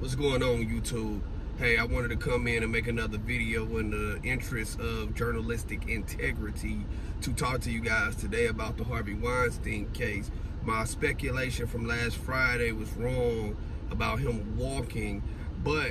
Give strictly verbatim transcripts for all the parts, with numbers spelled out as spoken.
What's going on, YouTube? Hey, I wanted to come in and make another video in the interest of journalistic integrity to talk to you guys today about the Harvey Weinstein case. My speculation from last Friday was wrong about him walking, but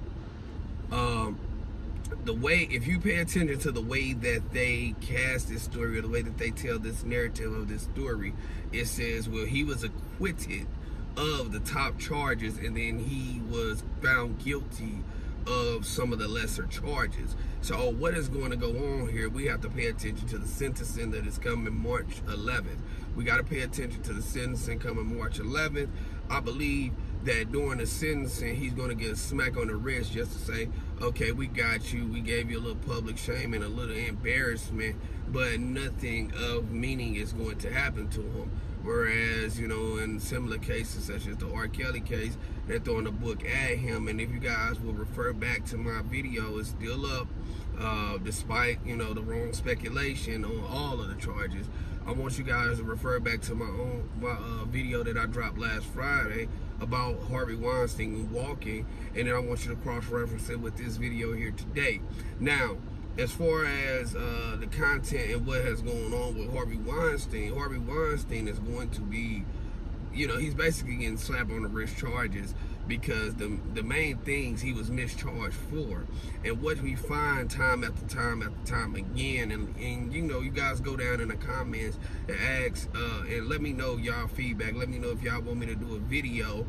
um, the way, if you pay attention to the way that they cast this story, or the way that they tell this narrative of this story, it says, well, he was acquitted of the top charges, and then he was found guilty of some of the lesser charges. So what is going to go on here? We have to pay attention to the sentencing that is coming March eleventh. We got to pay attention to the sentencing coming March eleventh. I believe that during the sentencing, he's going to get a smack on the wrist just to say, okay, we got you. We gave you a little public shame and a little embarrassment, but nothing of meaning is going to happen to him. Whereas, you know, in similar cases such as the R. Kelly case, they're throwing a book at him. And if you guys will refer back to my video, it's still up, uh, despite, you know, the wrong speculation on all of the charges. I want you guys to refer back to my own my uh, video that I dropped last Friday about Harvey Weinstein walking, and then I want you to cross-reference it with this video here today. Now, as far as uh, the content and what has gone on with Harvey Weinstein, Harvey Weinstein is going to be, you know, he's basically getting slapped on the wrist charges because the the main things he was mischarged for. And what we find time after time after time again, and, and you know, you guys go down in the comments and ask, uh, and let me know y'all feedback. Let me know if y'all want me to do a video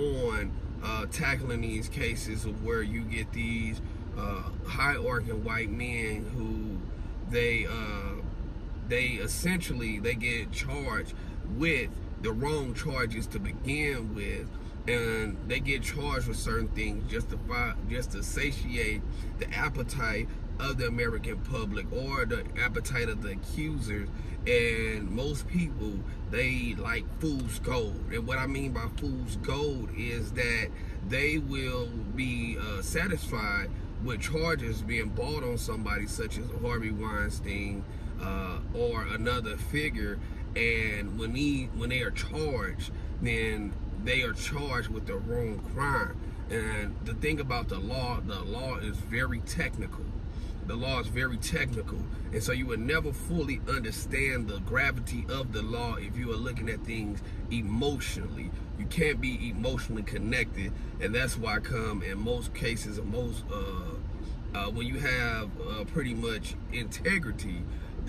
on uh, tackling these cases of where you get these Uh, high-organ white men who they uh, they essentially they get charged with the wrong charges to begin with, and they get charged with certain things just to just to satiate the appetite of the American public or the appetite of the accusers. And most people, they like fool's gold. And what I mean by fool's gold is that they will be uh, satisfied with charges being brought on somebody such as Harvey Weinstein uh, or another figure, and when he when they are charged, then they are charged with the wrong crime. And the thing about the law, the law is very technical. The law is very technical, and so you would never fully understand the gravity of the law if you are looking at things emotionally. You can't be emotionally connected, and that's why come in most cases, in most uh, uh, when you have uh, pretty much integrity,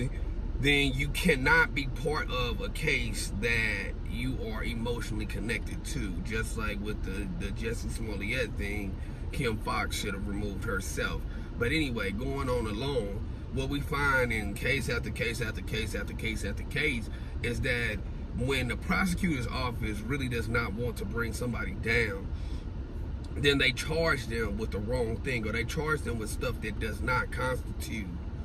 then you cannot be part of a case that you are emotionally connected to. Just like with the the Jussie Smollett thing, Kim Fox should have removed herself. But anyway, going on along, what we find in case after case after case after case after case is that when the prosecutor's office really does not want to bring somebody down, then they charge them with the wrong thing, or they charge them with stuff that does not constitute,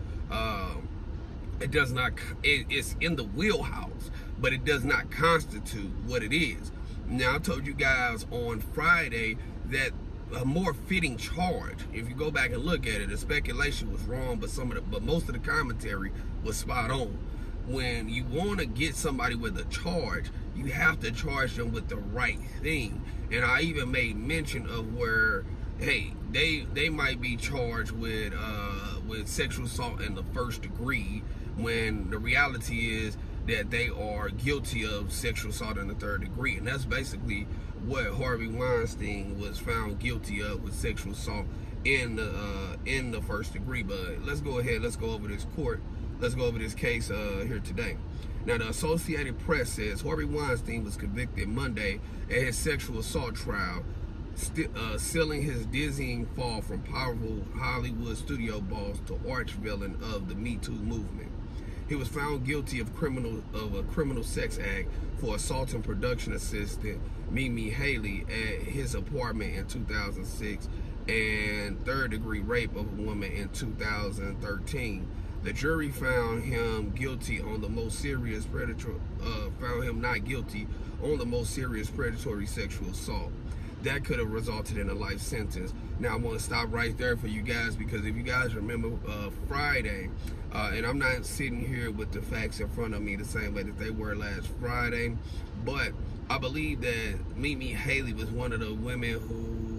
um, it does not, it, it's in the wheelhouse, but it does not constitute what it is. Now, I told you guys on Friday that a more fitting charge, if you go back and look at it, the speculation was wrong, but some of the, but most of the commentary was spot on. When you want to get somebody with a charge, you have to charge them with the right thing. And I even made mention of where, hey, they they might be charged with uh, with sexual assault in the first degree, when the reality is that they are guilty of sexual assault in the third degree. And that's basically what Harvey Weinstein was found guilty of, with sexual assault in the uh, in the first degree. But let's go ahead, let's go over this court, let's go over this case uh, here today. Now, the Associated Press says Harvey Weinstein was convicted Monday at his sexual assault trial, uh, sealing his dizzying fall from powerful Hollywood studio boss to arch villain of the Me Too movement. He was found guilty of criminal of a criminal sex act for assaulting production assistant Mimi Haley at his apartment in two thousand six and third degree rape of a woman in two thousand thirteen. The jury found him guilty on the most serious predatory, uh, found him not guilty on the most serious predatory sexual assault. That could have resulted in a life sentence. Now, I want to stop right there for you guys, because if you guys remember uh, Friday, uh, and I'm not sitting here with the facts in front of me the same way that they were last Friday, but I believe that Mimi Haley was one of the women who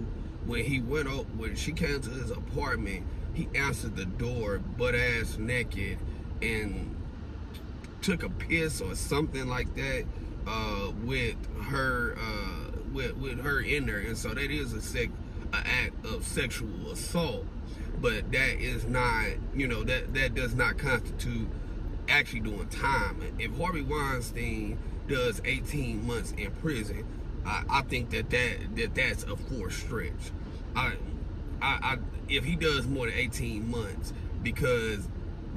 when he went up, when she came to his apartment, he answered the door butt ass naked and took a piss or something like that uh, with her uh, with with her in there, and so that is a sec an act of sexual assault. But that is not, you know, that that does not constitute actually doing time. If Harvey Weinstein does eighteen months in prison, I, I think that, that that that's a forced stretch. I, I, I, if he does more than eighteen months, because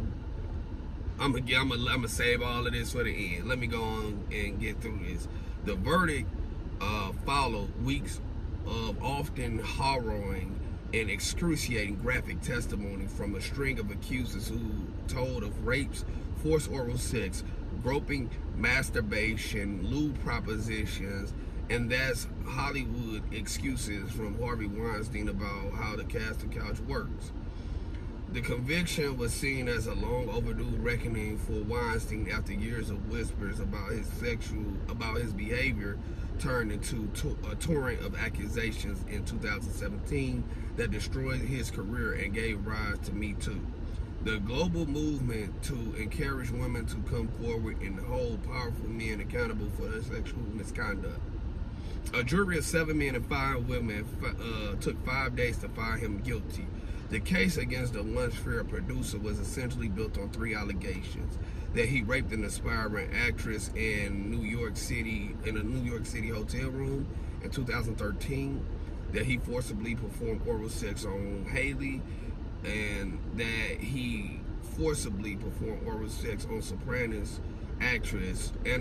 I'm gonna, I'm gonna, I'm gonna save all of this for the end. Let me go on and get through this. The verdict uh, followed weeks of often harrowing and excruciating graphic testimony from a string of accusers who told of rapes, forced oral sex, groping, masturbation, lewd propositions, and that's Hollywood excuses from Harvey Weinstein about how the casting couch works. The conviction was seen as a long overdue reckoning for Weinstein after years of whispers about his sexual, about his behavior turned into a torrent of accusations in two thousand seventeen that destroyed his career and gave rise to Me Too. The global movement to encourage women to come forward and hold powerful men accountable for their sexual misconduct. A jury of seven men and five women uh, took five days to find him guilty. The case against the once fair producer was essentially built on three allegations: that he raped an aspiring actress in New York City, in a New York City hotel room in two thousand thirteen, that he forcibly performed oral sex on Haley, and that he forcibly performed oral sex on Sopranos actress Anna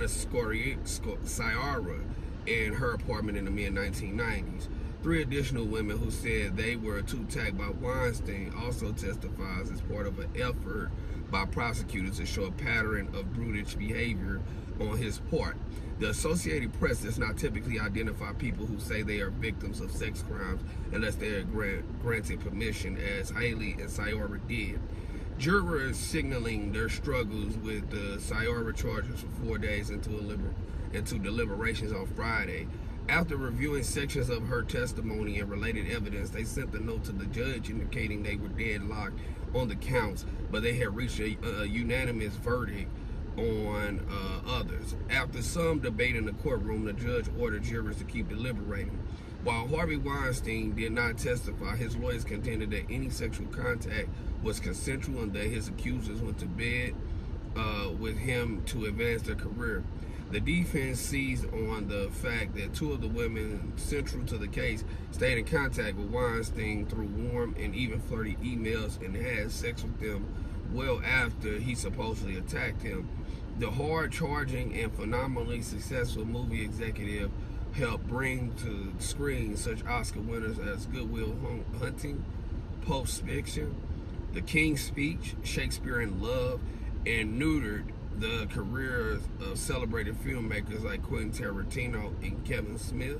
Sciarra in her apartment in the mid nineteen nineties. Three additional women who said they were too attacked by Weinstein also testifies as part of an effort by prosecutors to show a pattern of brutish behavior on his part. The Associated Press does not typically identify people who say they are victims of sex crimes unless they are grant, granted permission, as Haley and Sciarra did. Jurors signaling their struggles with the Sciarra charges for four days into, a liber, into deliberations on Friday. After reviewing sections of her testimony and related evidence, they sent a note to the judge indicating they were deadlocked on the counts, but they had reached a, a unanimous verdict on uh, others. After some debate in the courtroom, the judge ordered jurors to keep deliberating. While Harvey Weinstein did not testify, his lawyers contended that any sexual contact was consensual and that his accusers went to bed uh, with him to advance their career. The defense seized on the fact that two of the women central to the case stayed in contact with Weinstein through warm and even flirty emails and had sex with them well after he supposedly attacked him. The hard-charging and phenomenally successful movie executive helped bring to screen such Oscar winners as Good Will Hunting, Pulp Fiction, The King's Speech, Shakespeare in Love, and neutered the careers of celebrated filmmakers like Quentin Tarantino and Kevin Smith.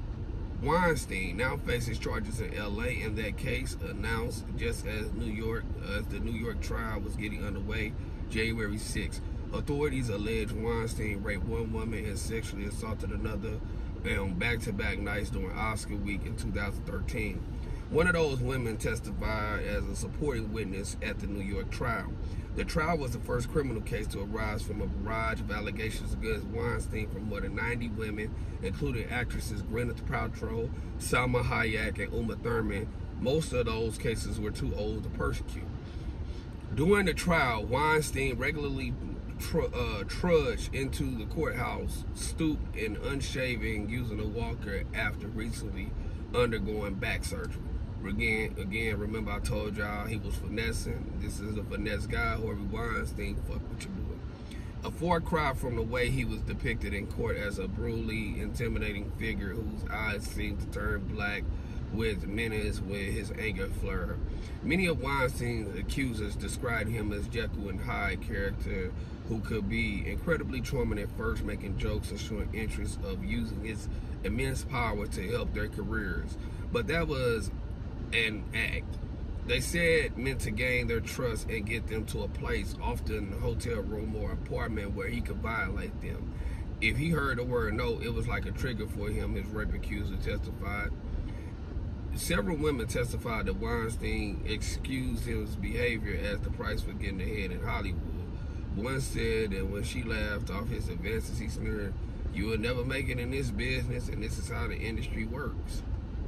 Weinstein now faces charges in L A in that case, announced just as New York, as the New York trial was getting underway, January sixth. Authorities allege Weinstein raped one woman and sexually assaulted another on back-to-back nights during Oscar week in two thousand thirteen. One of those women testified as a supporting witness at the New York trial. The trial was the first criminal case to arise from a barrage of allegations against Weinstein from more than ninety women, including actresses Gwyneth Paltrow, Salma Hayek, and Uma Thurman. Most of those cases were too old to persecute. During the trial, Weinstein regularly tr uh, trudged into the courthouse, stooped and unshaven, using a walker after recently undergoing back surgery. Again, again, remember I told y'all he was finessing. This is a finesse guy, Harvey Weinstein. Fuck what you doing. A far cry from the way he was depicted in court as a brutally intimidating figure whose eyes seemed to turn black with menace when his anger flared. Many of Weinstein's accusers described him as Jekyll and Hyde character who could be incredibly charming at first, making jokes and showing interest of using his immense power to help their careers. But that was an act, they said, meant to gain their trust and get them to a place, often a hotel room or apartment, where he could violate them. If he heard the word no, it was like a trigger for him, his rape accuser testified. several women testified that Weinstein excused his behavior as the price for getting ahead in Hollywood. One said that when she laughed off his advances, he sneered, "You will never make it in this business, and this is how the industry works."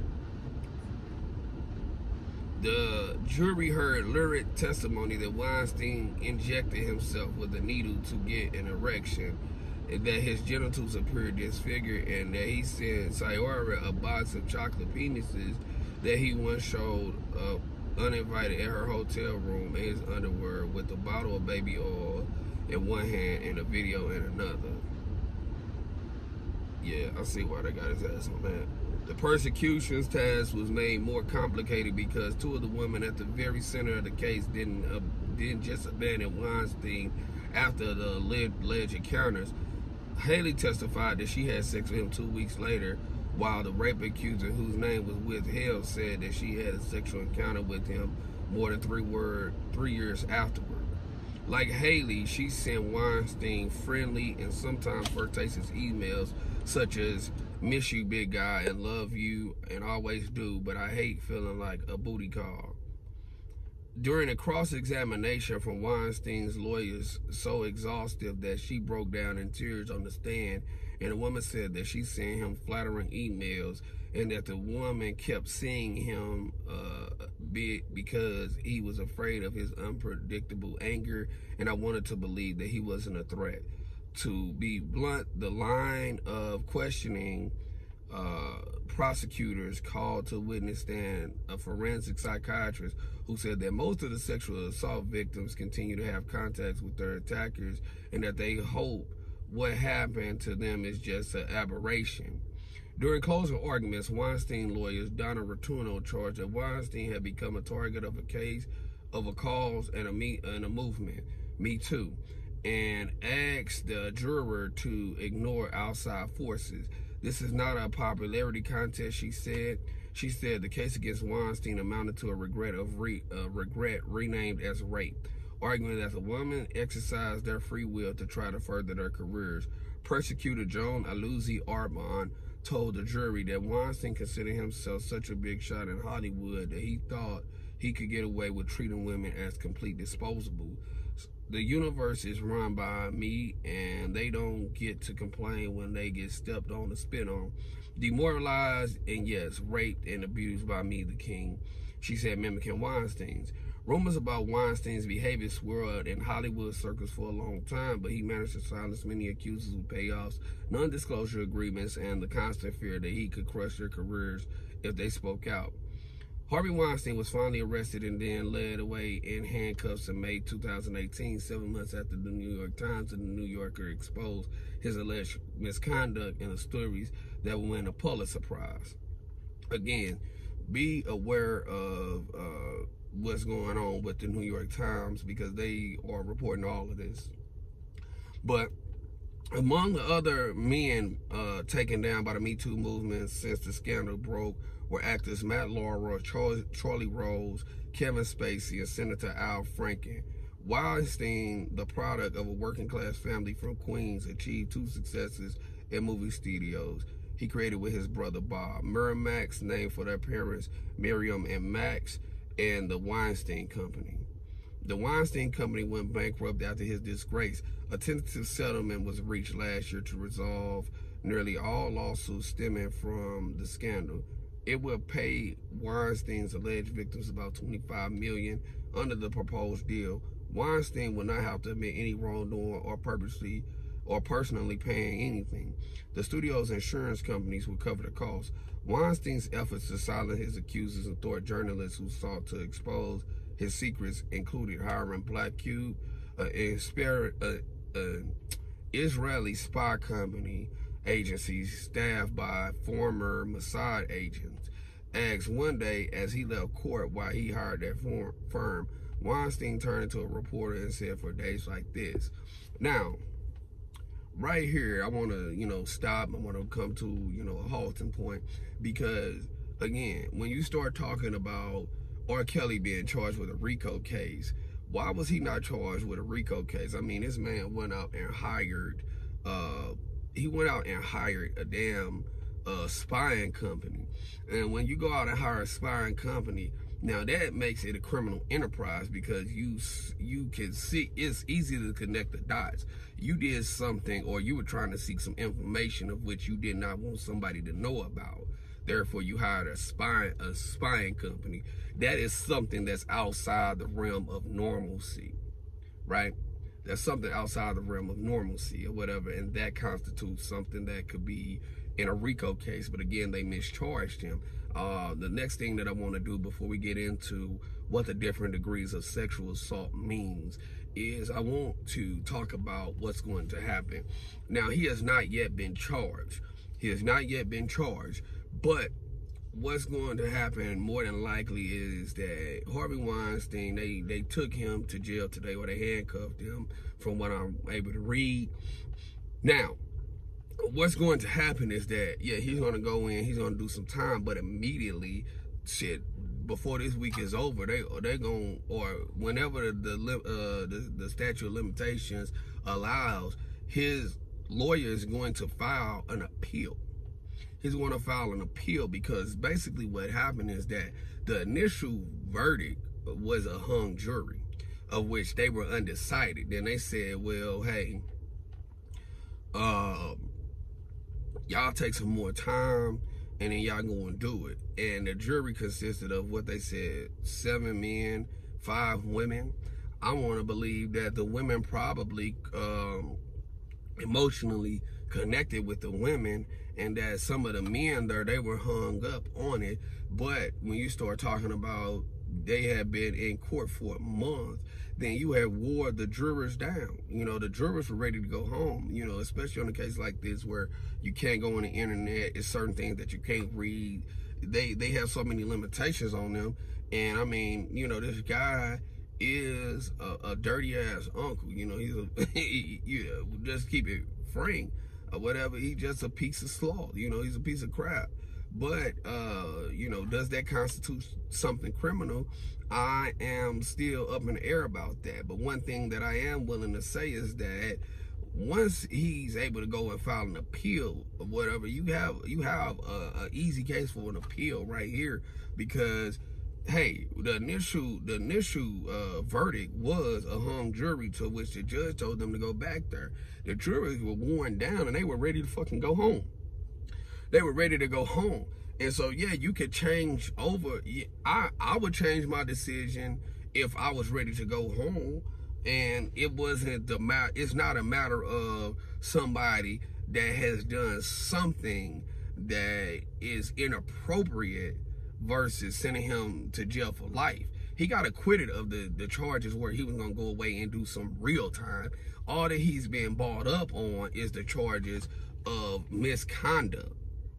The jury heard lurid testimony that Weinstein injected himself with a needle to get an erection, that his genitals appeared disfigured, and that he sent Sayora a box of chocolate penises that he once showed uh, uninvited at her hotel room in his underwear with a bottle of baby oil in one hand and a video in another. Yeah, I see why they got his ass on that. The persecution's task was made more complicated because two of the women at the very center of the case didn't uh, didn't just abandon Weinstein after the alleged encounters. Haley testified that she had sex with him two weeks later, while the rape accuser, whose name was withheld, said that she had a sexual encounter with him more than three word three years afterward. Like Haley, she sent Weinstein friendly and sometimes flirtatious emails such as, "Miss you, big guy, and love you, and always do, but I hate feeling like a booty call." During a cross-examination from Weinstein's lawyers, so exhaustive that she broke down in tears on the stand, and the woman said that she sent him flattering emails and that the woman kept seeing him uh, be, because he was afraid of his unpredictable anger, and I wanted to believe that he wasn't a threat. To be blunt, the line of questioning uh, prosecutors called to witness stand a forensic psychiatrist who said that most of the sexual assault victims continue to have contacts with their attackers and that they hope what happened to them is just an aberration. During closing arguments, Weinstein lawyers Donna Rotuno charged that Weinstein had become a target of a case, of a cause, and a, me, and a movement, Me Too, and asked the juror to ignore outside forces. "This is not a popularity contest," she said. She said the case against Weinstein amounted to a regret of re, uh, regret renamed as rape, arguing that the women exercised their free will to try to further their careers. Prosecutor Joan Aluzzi Arbon told the jury that Weinstein considered himself such a big shot in Hollywood that he thought he could get away with treating women as complete disposable. "The universe is run by me, and they don't get to complain when they get stepped on and spit on. Demoralized and, yes, raped and abused by me, the king," she said, mimicking Weinstein's. Rumors about Weinstein's behavior swirled in Hollywood circles for a long time, but he managed to silence many accusers with payoffs, non-disclosure agreements, and the constant fear that he could crush their careers if they spoke out. Harvey Weinstein was finally arrested and then led away in handcuffs in May two thousand eighteen, seven months after the New York Times and the New Yorker exposed his alleged misconduct in the stories that won a Pulitzer Prize. Again, be aware of uh, what's going on with the New York Times because they are reporting all of this. But among the other men uh, taken down by the Me Too movement since the scandal broke were actors Matt Lauer, Charlie, Charlie Rose, Kevin Spacey, and Senator Al Franken. Weinstein, the product of a working-class family from Queens, achieved two successes in movie studios he created with his brother Bob. Miramax, named for their parents Miriam and Max, and the Weinstein Company. The Weinstein Company went bankrupt after his disgrace. A tentative settlement was reached last year to resolve nearly all lawsuits stemming from the scandal. It will pay Weinstein's alleged victims about twenty-five million dollars under the proposed deal. Weinstein will not have to admit any wrongdoing or purposely or personally paying anything. The studio's insurance companies will cover the cost. Weinstein's efforts to silence his accusers and thwart journalists who sought to expose his secrets included hiring Black Cube, an uh, uh, Israeli spy company agency staffed by former Mossad agents. Asked one day as he left court why he hired that firm, Weinstein turned into a reporter and said, "For days like this." Now, right here, I want to, you know, stop. I want to come to, you know, a halting point because, again, when you start talking about R. Kelly being charged with a RICO case, why was he not charged with a RICO case? I mean, this man went out and hired, uh, he went out and hired a damn a spying company. And when you go out and hire a spying company, now that makes it a criminal enterprise, because you you can see it's easy to connect the dots. You did something, or you were trying to seek some information of which you did not want somebody to know about. Therefore, you hired a spying a spying company. That is something that's outside the realm of normalcy, right? That's something outside the realm of normalcy or whatever, and that constitutes something that could be in a RICO case. But again, they mischarged him. Uh, the next thing that I want to do before we get into what the different degrees of sexual assault means is I want to talk about what's going to happen. Now, he has not yet been charged. He has not yet been charged, but what's going to happen more than likely is that Harvey Weinstein, they, they took him to jail today, or they handcuffed him, from what I'm able to read. Now, what's going to happen is that, yeah, he's going to go in, he's going to do some time, but immediately, shit, before this week is over, they they going, or whenever the the, uh, the the statute of limitations allows, his lawyer is going to file an appeal. He's going to file an appeal because basically what happened is that the initial verdict was a hung jury, of which they were undecided. Then they said, well, hey, uh, y'all take some more time, and then y'all go and do it. And the jury consisted of what they said, seven men, five women. I want to believe that the women probably um, emotionally connected with the women, and that some of the men there, they were hung up on it. But when you start talking about they had been in court for a month, then you had wore the jurors down. You know, the jurors were ready to go home, you know, especially on a case like this where you can't go on the internet. It's certain things that you can't read. They, they have so many limitations on them. And I mean, you know, this guy is a, a dirty ass uncle. You know, he's a, he, you know, just keep it frank or whatever. He's just a piece of sloth. You know, he's a piece of crap. But, uh, you know, does that constitute something criminal? I am still up in the air about that. But one thing that I am willing to say is that once he's able to go and file an appeal or whatever, you have you have a, a easy case for an appeal right here, because hey, the initial the initial uh, verdict was a hung jury, to which the judge told them to go back there. The jurors were worn down and they were ready to fucking go home. They were ready to go home. And so, yeah, you could change over. I, I would change my decision if I was ready to go home. And it wasn't the matter. It's not a matter of somebody that has done something that is inappropriate versus sending him to jail for life. He got acquitted of the, the charges where he was going to go away and do some real time. All that he's been brought up on is the charges of misconduct.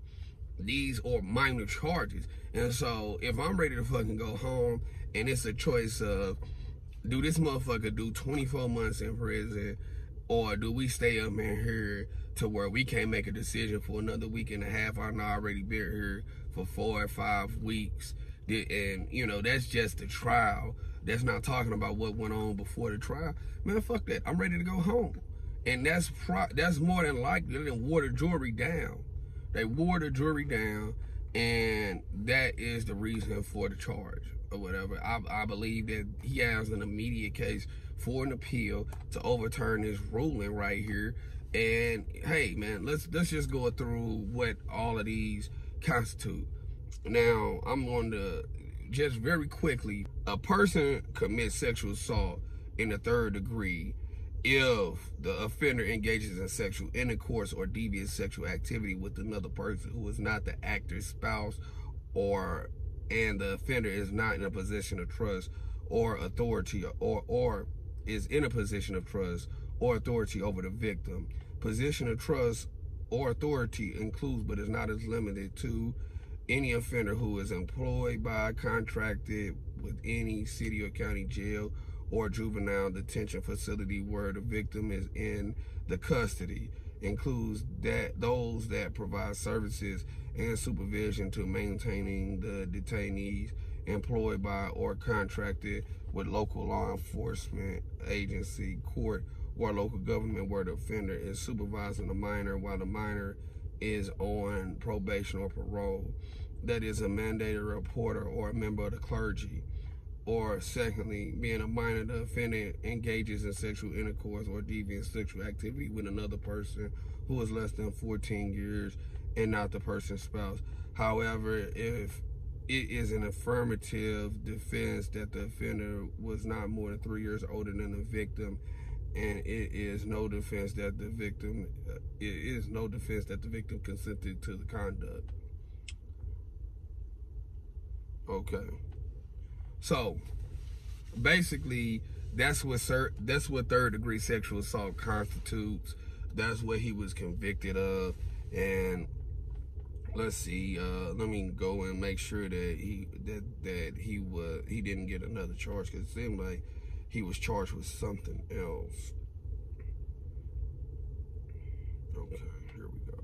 These are minor charges. And so if I'm ready to fucking go home and it's a choice of, do this motherfucker do twenty-four months in prison, or do we stay up in here to where we can't make a decision for another week and a half? I've already been here for four or five weeks. And, you know, that's just the trial. That's not talking about what went on before the trial. Man, fuck that. I'm ready to go home. And that's pro that's more than likely. They didn't wore the jury down. They wore the jury down, and that is the reason for the charge or whatever. I, I believe that he has an immediate case for an appeal to overturn this ruling right here. And hey, man, let's let's just go through what all of these constitute. Now, I'm going to just very quickly. A person commits sexual assault in the third degree if the offender engages in sexual intercourse or devious sexual activity with another person who is not the actor's spouse, or and the offender is not in a position of trust or authority, or or is in a position of trust or authority over the victim. Position of trust or authority includes, but is not as limited to, any offender who is employed by, contracted with any city or county jail or juvenile detention facility where the victim is in the custody. Includes that those that provide services and supervision to maintaining the detainees, employed by or contracted with local law enforcement agency, court, or local government where the offender is supervising the minor while the minor is on probation or parole, that is a mandated reporter or a member of the clergy, or secondly, being a minor, the offender engages in sexual intercourse or deviant sexual activity with another person who is less than fourteen years and not the person's spouse. However, if it is an affirmative defense that the offender was not more than three years older than the victim, and it is no defense that the victim, uh, it is no defense that the victim consented to the conduct. Okay. So, basically, that's what that's what third degree sexual assault constitutes. That's what he was convicted of. And let's see, uh, let me go and make sure that he that that he was he didn't get another charge, because it seemed like he was charged with something else. Okay, here we go.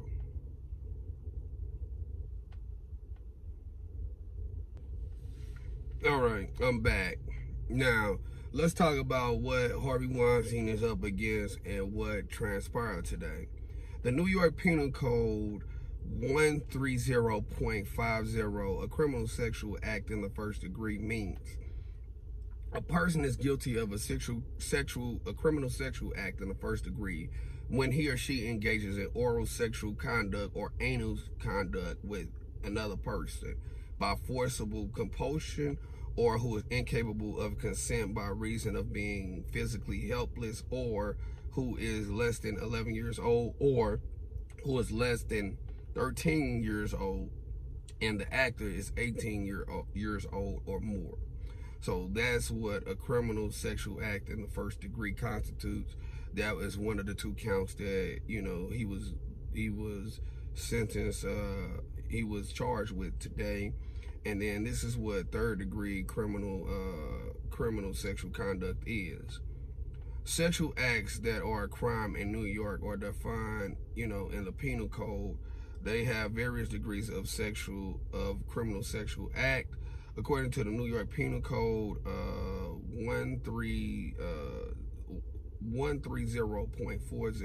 All right, I'm back. Now, let's talk about what Harvey Weinstein is up against and what transpired today. The New York Penal Code one thirty point fifty, a criminal sexual act in the first degree, means a person is guilty of a sexual, sexual, a criminal sexual act in the first degree when he or she engages in oral sexual conduct or anal conduct with another person by forcible compulsion, or who is incapable of consent by reason of being physically helpless, or who is less than eleven years old, or who is less than thirteen years old, and the actor is eighteen year old, years old or more. So that's what a criminal sexual act in the first degree constitutes. That was one of the two counts that, you know, he was he was sentenced, uh, he was charged with today. And then this is what third degree criminal uh, criminal sexual conduct is. Sexual acts that are a crime in New York are defined, you know, in the penal code. They have various degrees of sexual of criminal sexual act. According to the New York Penal Code, uh, one thirty point forty,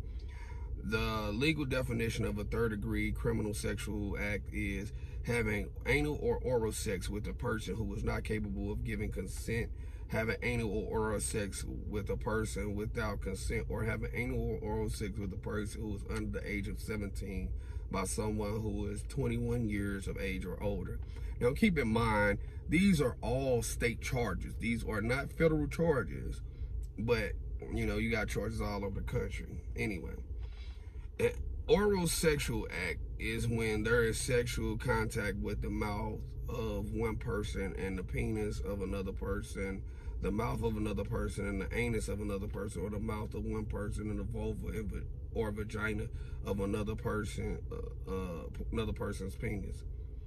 the legal definition of a third degree criminal sexual act is having anal or oral sex with a person who is not capable of giving consent, having anal or oral sex with a person without consent, or having anal or oral sex with a person who is under the age of seventeen by someone who is twenty-one years of age or older. Now, keep in mind, these are all state charges. These are not federal charges, but, you know, you got charges all over the country. Anyway, an oral sexual act is when there is sexual contact with the mouth of one person and the penis of another person, the mouth of another person and the anus of another person, or the mouth of one person and the vulva or vagina of another person, uh, uh, another person's penis.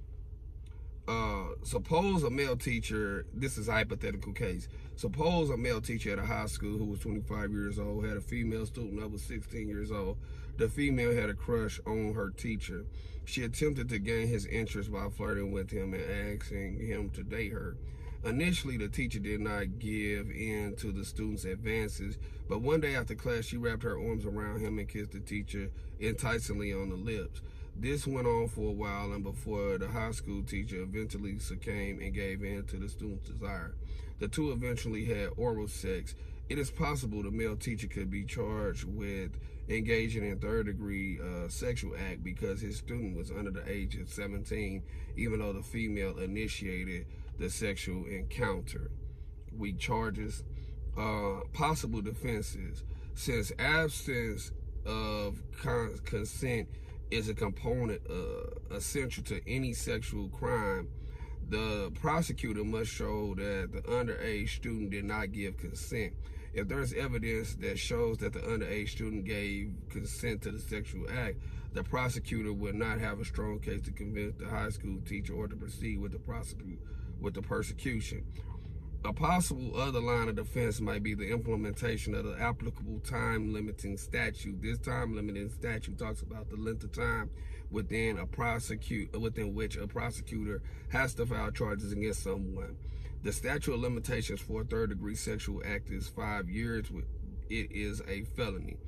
Uh, suppose a male teacher, this is a hypothetical case, suppose a male teacher at a high school who was twenty-five years old had a female student that was sixteen years old. The female had a crush on her teacher. She attempted to gain his interest by flirting with him and asking him to date her. Initially, the teacher did not give in to the student's advances, but one day after class, she wrapped her arms around him and kissed the teacher enticingly on the lips. This went on for a while, and before the high school teacher eventually succumbed and gave in to the student's desire, the two eventually had oral sex. It is possible the male teacher could be charged with engaging in third degree uh, sexual act because his student was under the age of seventeen, even though the female initiated the sexual encounter. Weak charges. Uh, possible defenses. Since absence of con consent is a component uh, essential to any sexual crime, the prosecutor must show that the underage student did not give consent. If there's evidence that shows that the underage student gave consent to the sexual act, the prosecutor would not have a strong case to convince the high school teacher or to proceed with the prosecute with the persecution. A possible other line of defense might be the implementation of the applicable time limiting statute. This time limiting statute talks about the length of time within a prosecute within which a prosecutor has to file charges against someone. The statute of limitations for a third degree sexual act is five years. It is a felony.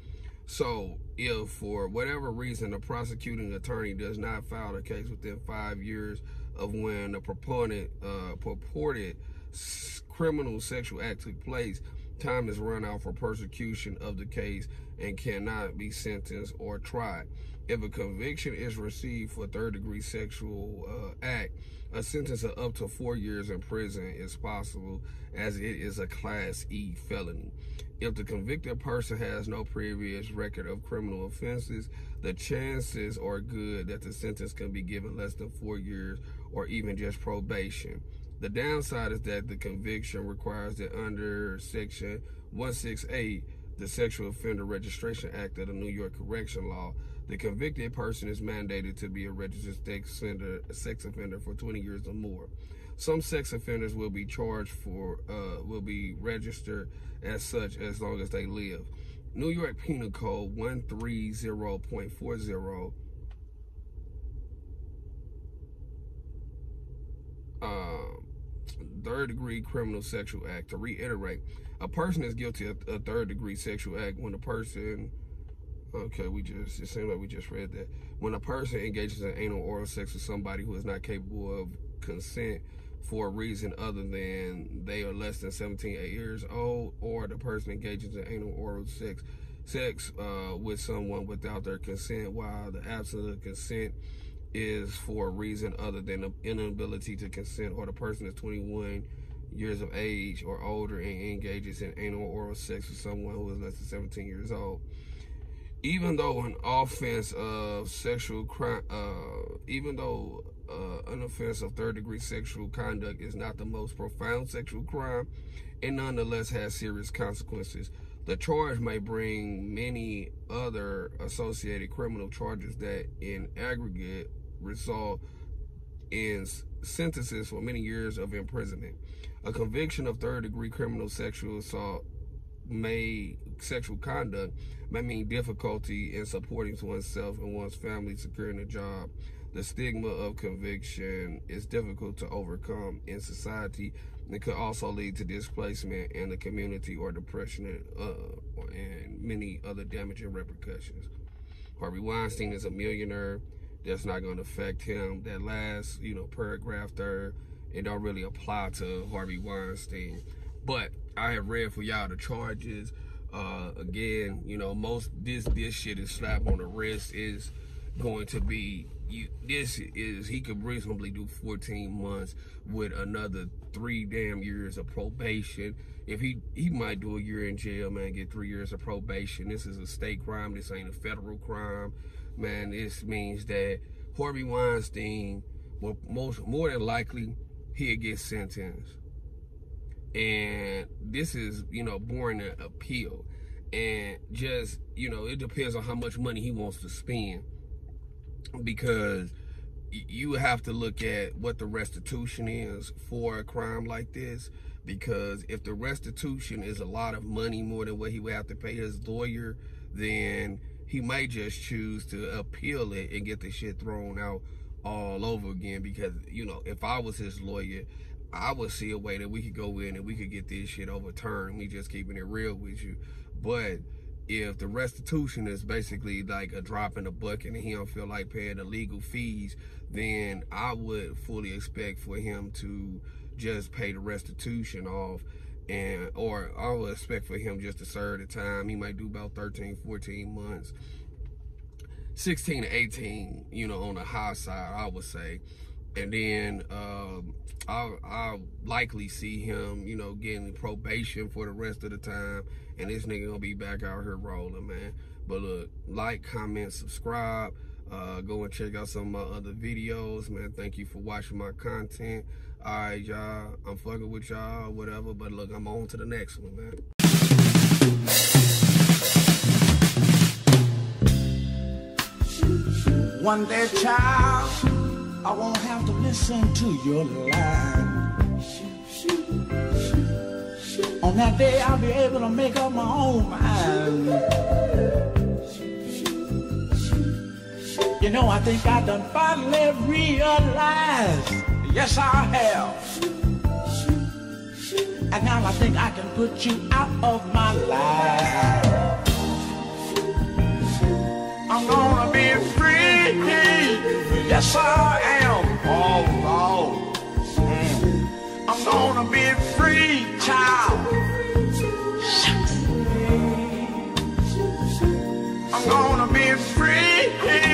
So if for whatever reason the prosecuting attorney does not file a case within five years of when the proponent uh, purported criminal sexual act took place, time is run out for prosecution of the case and cannot be sentenced or tried. If a conviction is received for third-degree sexual uh, act, a sentence of up to four years in prison is possible, as it is a Class E felony. If the convicted person has no previous record of criminal offenses, the chances are good that the sentence can be given less than four years or even just probation. The downside is that the conviction requires that under Section one sixty-eight, the Sexual Offender Registration Act of the New York Correction Law, the convicted person is mandated to be a registered sex offender, sex offender for twenty years or more. Some sex offenders will be charged for, uh, will be registered as such as long as they live. New York Penal Code one thirty point forty, uh, third degree criminal sexual act. To reiterate, a person is guilty of a third degree sexual act when a person, okay, we just, it seems like we just read that. When a person engages in anal oral sex with somebody who is not capable of consent for a reason other than they are less than seventeen years old, or the person engages in anal oral sex sex uh, with someone without their consent, while the absence of consent is for a reason other than the inability to consent, or the person is twenty-one years of age or older and engages in anal oral sex with someone who is less than seventeen years old. Even though an offense of sexual crime, uh, even though uh, an offense of third-degree sexual conduct is not the most profound sexual crime, it nonetheless has serious consequences. The charge may bring many other associated criminal charges that, in aggregate, result in sentences for many years of imprisonment. A conviction of third-degree criminal sexual assault may sexual conduct may mean difficulty in supporting oneself and one's family, securing a job. The stigma of conviction is difficult to overcome in society, and it could also lead to displacement in the community or depression uh, and many other damaging repercussions. Harvey Weinstein is a millionaire. That's not going to affect him. That last, you know, paragraph there, it don't really apply to Harvey Weinstein. But I have read for y'all the charges. Uh, again, you know, most this this shit is slap on the wrist is going to be. You, this is he could reasonably do fourteen months with another three damn years of probation. If he he might do a year in jail, man, get three years of probation. This is a state crime. This ain't a federal crime, man. This means that Harvey Weinstein will most more than likely he'll get sentenced. And this is, you know, born an appeal. And just, you know, it depends on how much money he wants to spend. Because you have to look at what the restitution is for a crime like this. Because if the restitution is a lot of money, more than what he would have to pay his lawyer, then he might just choose to appeal it and get the shit thrown out all over again. Because, you know, if I was his lawyer, I would see a way that we could go in and we could get this shit overturned. We just keeping it real with you. But if the restitution is basically like a drop in the bucket and he don't feel like paying the legal fees, then I would fully expect for him to just pay the restitution off. And or I would expect for him just to serve the time. He might do about thirteen, fourteen months. sixteen to eighteen, you know, on the high side, I would say. And then um, I'll, I'll likely see him, you know, getting probation for the rest of the time. And this nigga gonna be back out here rolling, man. But look, like, comment, subscribe. Uh, go and check out some of my other videos, man. Thank you for watching my content. All right, y'all. I'm fucking with y'all, whatever. But look, I'm on to the next one, man. One day, child, I won't have to listen to your lie. On that day, I'll be able to make up my own mind. You know, I think I done finally realized, yes, I have. And now I think I can put you out of my life. I'm gonna be free. Yes, I am. Oh, Lord. Mm. I'm gonna be free, child. I'm gonna be free.